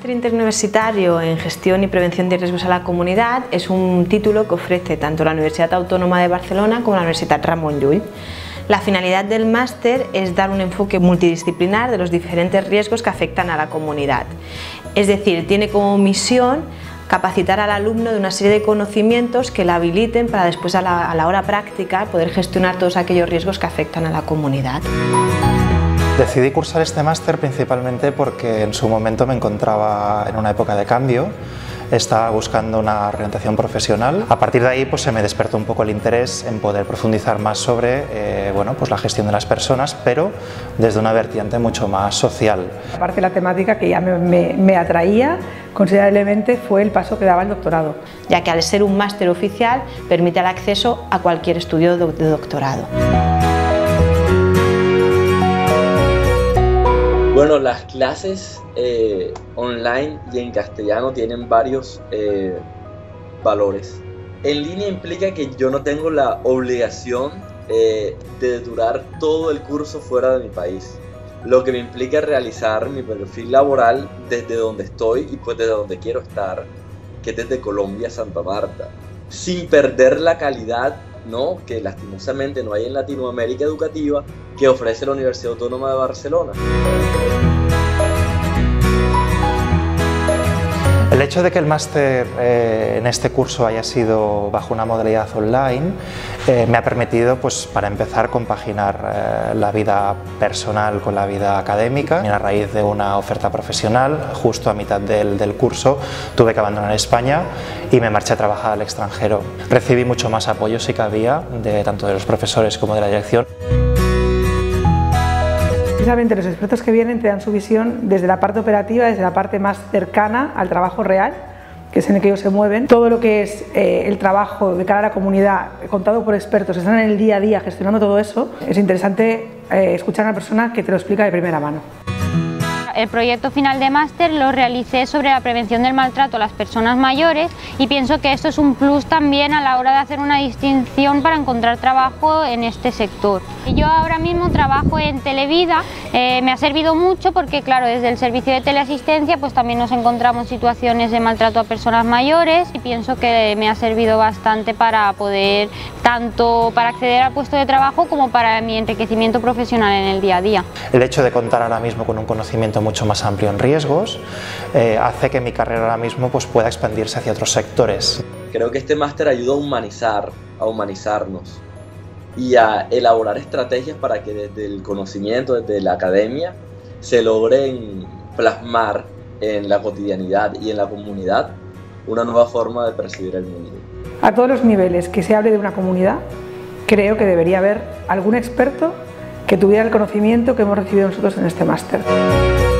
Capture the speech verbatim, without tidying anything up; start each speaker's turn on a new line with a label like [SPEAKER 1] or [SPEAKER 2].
[SPEAKER 1] Máster Interuniversitario en Gestión y Prevención de Riesgos a la Comunidad es un título que ofrece tanto la Universidad Autónoma de Barcelona como la Universidad Ramon Llull. La finalidad del máster es dar un enfoque multidisciplinar de los diferentes riesgos que afectan a la comunidad. Es decir, tiene como misión capacitar al alumno de una serie de conocimientos que le habiliten para después a la, a la hora práctica poder gestionar todos aquellos riesgos que afectan a la comunidad.
[SPEAKER 2] Decidí cursar este máster principalmente porque en su momento me encontraba en una época de cambio, estaba buscando una orientación profesional. A partir de ahí pues, se me despertó un poco el interés en poder profundizar más sobre eh, bueno, pues, la gestión de las personas, pero desde una vertiente mucho más social.
[SPEAKER 3] Aparte de la temática que ya me, me, me atraía considerablemente fue el paso que daba el doctorado,
[SPEAKER 1] ya que al ser un máster oficial permite el acceso a cualquier estudio de doctorado.
[SPEAKER 4] Bueno, las clases eh, online y en castellano tienen varios eh, valores. En línea implica que yo no tengo la obligación eh, de durar todo el curso fuera de mi país, lo que me implica realizar mi perfil laboral desde donde estoy y pues desde donde quiero estar, que es desde Colombia, Santa Marta, sin perder la calidad, ¿no?, que lastimosamente no hay en Latinoamérica educativa que ofrece la Universidad Autónoma de Barcelona.
[SPEAKER 2] El hecho de que el máster eh, en este curso haya sido bajo una modalidad online eh, me ha permitido, pues, para empezar, compaginar eh, la vida personal con la vida académica. Y a raíz de una oferta profesional, justo a mitad del, del curso, tuve que abandonar España y me marché a trabajar al extranjero. Recibí mucho más apoyo, si cabía, de, tanto de los profesores como de la dirección.
[SPEAKER 3] Precisamente los expertos que vienen te dan su visión desde la parte operativa, desde la parte más cercana al trabajo real, que es en el que ellos se mueven. Todo lo que es eh, el trabajo de cara a la comunidad, contado por expertos que están en el día a día gestionando todo eso, es interesante eh, escuchar a una persona que te lo explica de primera mano.
[SPEAKER 5] El proyecto final de máster lo realicé sobre la prevención del maltrato a las personas mayores y pienso que esto es un plus también a la hora de hacer una distinción para encontrar trabajo en este sector. Yo ahora mismo trabajo en Televida, eh, me ha servido mucho porque, claro, desde el servicio de teleasistencia pues también nos encontramos situaciones de maltrato a personas mayores y pienso que me ha servido bastante para poder, tanto para acceder al puesto de trabajo como para mi enriquecimiento profesional en el día a día.
[SPEAKER 2] El hecho de contar ahora mismo con un conocimiento mucho más amplio en riesgos eh, hace que mi carrera ahora mismo pues, pueda expandirse hacia otros sectores.
[SPEAKER 4] Creo que este máster ayuda a humanizar, a humanizarnos y a elaborar estrategias para que desde el conocimiento, desde la academia, se logren plasmar en la cotidianidad y en la comunidad una nueva forma de percibir el mundo.
[SPEAKER 3] A todos los niveles que se hable de una comunidad, creo que debería haber algún experto que tuviera el conocimiento que hemos recibido nosotros en este máster.